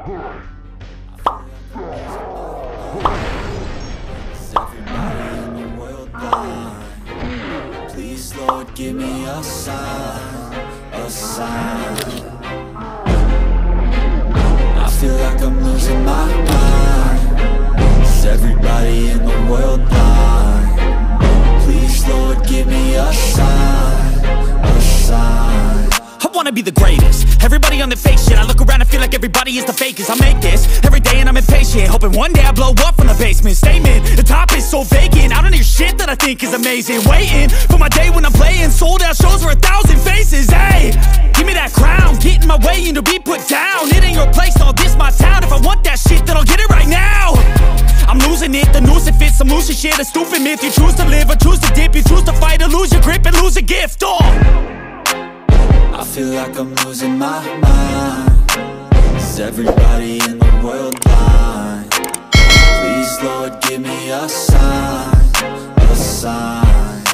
Is everybody in the world blind? Please, Lord, give me a sign, a sign. I feel like I'm losing my mind. Is everybody in the world blind? Please, Lord, give me a sign, a sign. I wanna be the greatest. Everybody on the fake shit. I look around and feel like everybody is the fakest. I make this every day and I'm impatient, hoping one day I blow up from the basement. Statement, the top is so vacant. I don't hear shit that I think is amazing. Waiting for my day when I'm playing sold out shows for 1,000 faces. Hey, give me that crown, get in my way and to be put down. It ain't your place, all this my town. If I want that shit, then I'll get it right now. I'm losing it, the noose it fits. I'm losing shit, a stupid myth. You choose to live or choose to dip. You choose to fight or lose your grip and lose a gift. I feel like I'm losing my mind. Is everybody in the world blind? Please, Lord, give me a sign, a sign.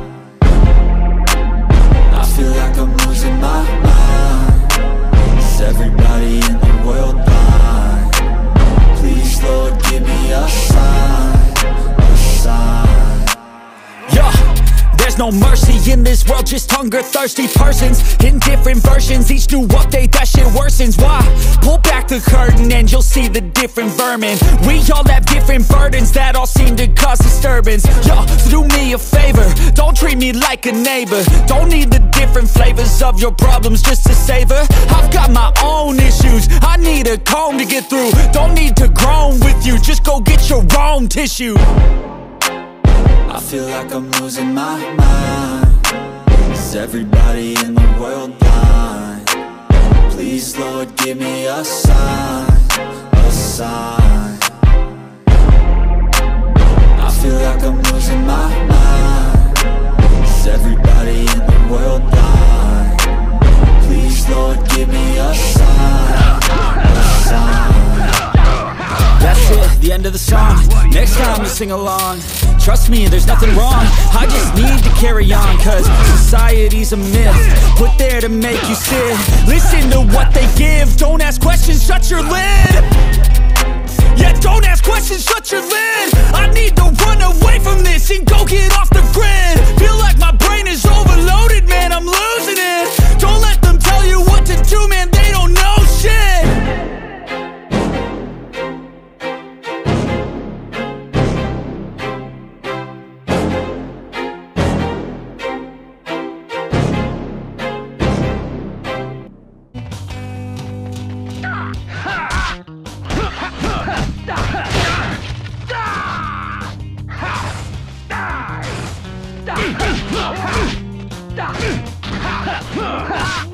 I feel like I'm losing my mind. Is everybody in the world blind? Please, Lord, give me a sign, a sign. Yeah. There's no mercy in this world, just hunger-thirsty persons in different versions. Each new update, that shit worsens. Why? Pull back the curtain and you'll see the different vermin. We all have different burdens that all seem to cause disturbance. Yo, so do me a favor, don't treat me like a neighbor. Don't need the different flavors of your problems just to savor. I've got my own issues, I need a comb to get through. Don't need to groan with you, just go get your own tissue. I feel like I'm losing my mind. Is everybody in the world blind? Please, Lord, give me a sign, a sign. I feel like I'm losing my mind. Is everybody in the world blind? Please, Lord, give me a sign, a sign. That's it, the end of the song. Next time you sing along, trust me, there's nothing wrong. I just need to carry on, cause society's a myth put there to make you sit. Listen to what they give, don't ask questions, shut your lid. Yeah, don't ask questions, shut your lid. I need to run away from this and go get off the grid. Feel like my brain is overloaded, man, I'm losing it. Don't let them tell you what to do, man, they don't know shit. Die!